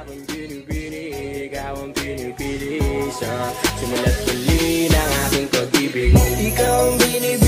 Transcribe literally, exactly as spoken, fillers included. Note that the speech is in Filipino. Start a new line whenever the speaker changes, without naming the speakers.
aking binibini, ikaw ang pinipili sa simula't huli ng aking pag-ibig. Ikaw ang binibini